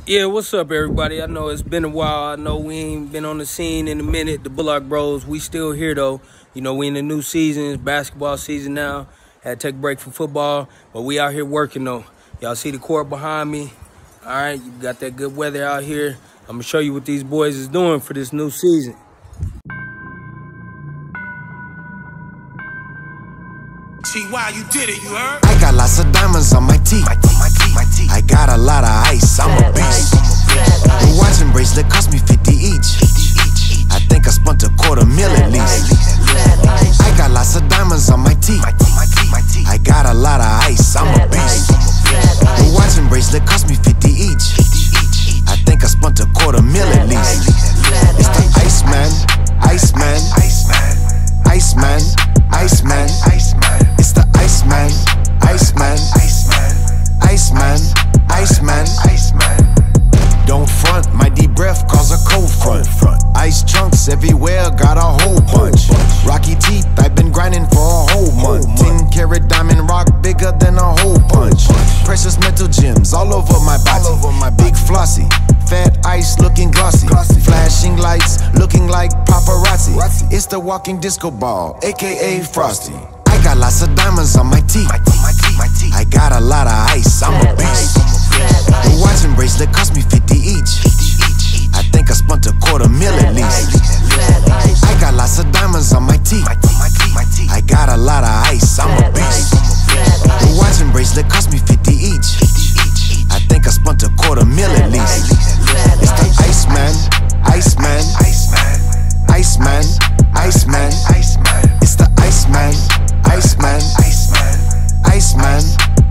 Yeah, what's up, everybody? I know it's been a while. I know we ain't been on the scene in a minute. The Bullock Bros, we still here, though. You know, we in the new season. It's basketball season now. Had to take a break from football, but we out here working, though. Y'all see the court behind me? All right, you got that good weather out here. I'm going to show you what these boys is doing for this new season. T.Y., you did it, you heard? I got lots of diamonds on my teeth. I got a lot of ice, I'm a beast. The watch and bracelet cost me 50 each. I think I spent $250,000 at least. I got lots of diamonds on my teeth. I got a lot of ice, I'm a beast. The watch and bracelet cost me 50 each. I think I spent $250,000 at least. It's the Iceman, Iceman, Iceman, Iceman. It's the Iceman, Iceman, Iceman, Iceman. Don't front, my deep breath cause a cold front. Ice chunks everywhere, got a whole bunch. Rocky teeth, I've been grinding for a whole month. 10-carat diamond rock bigger than a hole punch. Precious metal gems all over my body. Big flossy, fat ice looking glossy. Flashing lights looking like paparazzi. It's the walking disco ball, aka Frosty. I got lots of diamonds on my teeth. I got a lot of ice, I'm a beast. The watch and bracelet cost me 50 each. I think I spent $250,000 at least. I got lots of diamonds on my teeth. I got a lot of ice, I'm a beast. The watch and bracelet cost me 50 each. I think I spent $250,000 at least. It's the Iceman, Iceman, Iceman, Iceman. It's the Iceman, Iceman, Iceman,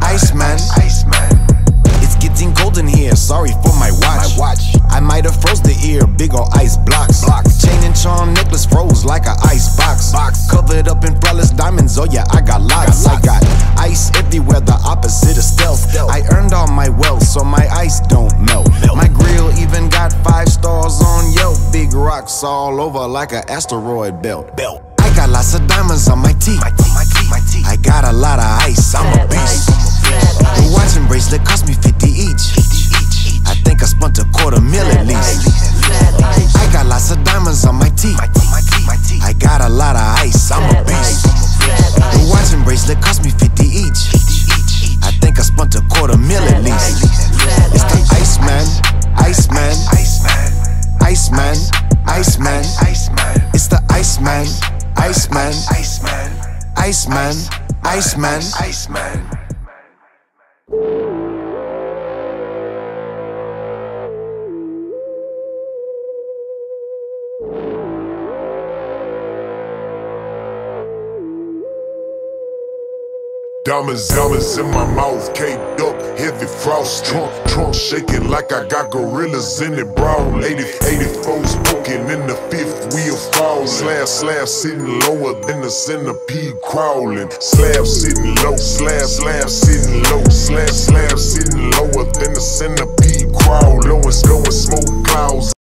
Iceman. It's getting cold in here, sorry for my watch. I might have froze the ear, big ol' ice blocks. Chain and charm necklace froze like a ice box. Covered up in flawless diamonds, oh yeah, I got lots. I got ice everywhere, the opposite of stealth. I earned all my wealth, so my ice don't melt. My grill even got 5 stars on Yelp. Big rocks all over like an asteroid belt. I got lots of diamonds on my teeth. I got a lot of ice, I'm a beast. The watch and bracelet cost me 50 each. I think I spent $250,000 at least. I got lots of diamonds on my teeth. I got a lot of ice, I'm a beast. The watch and bracelet cost me 50 each. I think I spent $250,000 at least. It's the Iceman, Iceman, Iceman, Iceman. It's the Iceman, Iceman, Iceman, Iceman. Diamonds in my mouth, caked up, heavy frost. Trunk shaking like I got gorillas in it, brown. 84 smoking in the 5th wheel falling. Slab sitting lower than the centipede crawling. Slab sitting low, slab sitting low. Slab sitting lower than the centipede crawling. Blowing smoke clouds.